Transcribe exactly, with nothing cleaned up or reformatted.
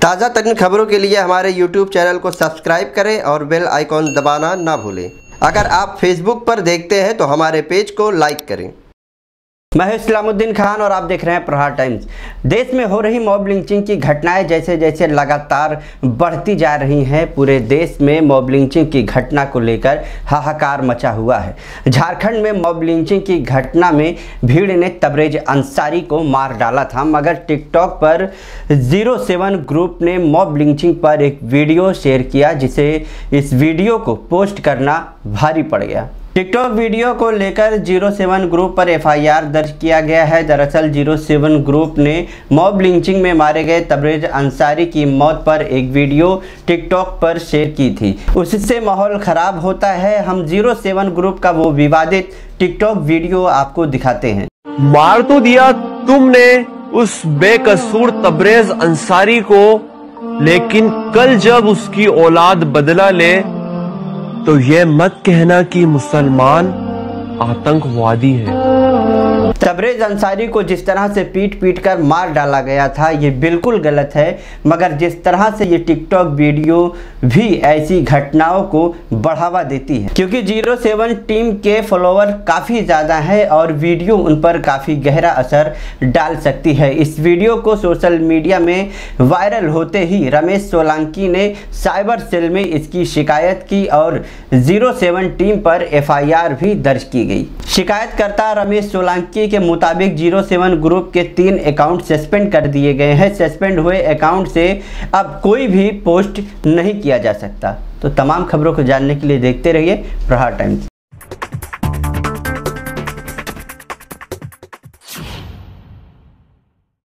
ताज़ा तरीन खबरों के लिए हमारे यूट्यूब चैनल को सब्सक्राइब करें और बेल आइकॉन दबाना ना भूलें। अगर आप फेसबुक पर देखते हैं तो हमारे पेज को लाइक करें। मैं हूं इस्लामुद्दीन खान और आप देख रहे हैं प्रहार टाइम्स। देश में हो रही मॉब लिंचिंग की घटनाएं जैसे जैसे लगातार बढ़ती जा रही हैं, पूरे देश में मॉब लिंचिंग की घटना को लेकर हाहाकार मचा हुआ है। झारखंड में मॉब लिंचिंग की घटना में भीड़ ने तबरेज अंसारी को मार डाला था, मगर टिकटॉक पर जीरो सेवन ग्रुप ने मॉब लिंचिंग पर एक वीडियो शेयर किया, जिसे इस वीडियो को पोस्ट करना भारी पड़ गया। टिकटॉक वीडियो को लेकर जीरो सेवन ग्रुप पर एफ आई आर दर्ज किया गया है। दरअसल जीरो सेवन ग्रुप ने मॉब लिंचिंग में मारे गए तबरेज अंसारी की मौत पर एक वीडियो टिकटॉक पर शेयर की थी। उससे माहौल खराब होता है। हम जीरो सेवन ग्रुप का वो विवादित टिकटॉक वीडियो आपको दिखाते हैं। मार तो दिया तुमने उस बेकसूर तबरेज अंसारी को, लेकिन कल जब उसकी औलाद बदला ले तो ये मत कहना कि मुसलमान आतंकवादी है। तबरेज अंसारी को जिस तरह से पीट पीट कर मार डाला गया था, ये बिल्कुल गलत है, मगर जिस तरह से ये टिकटॉक वीडियो भी ऐसी घटनाओं को बढ़ावा देती है, क्योंकि जीरो सेवन टीम के फॉलोअर काफ़ी ज़्यादा है और वीडियो उन पर काफ़ी गहरा असर डाल सकती है। इस वीडियो को सोशल मीडिया में वायरल होते ही रमेश सोलंकी ने साइबर सेल में इसकी शिकायत की और जीरो सेवन टीम पर एफ आई आर भी दर्ज की गई। शिकायतकर्ता रमेश सोलंकी के मुताबिक जीरो सेवन ग्रुप के तीन अकाउंट सस्पेंड कर दिए गए हैं। सस्पेंड हुए अकाउंट से अब कोई भी पोस्ट नहीं किया जा सकता। तो तमाम खबरों को जानने के लिए देखते रहिए प्रहार टाइम्स।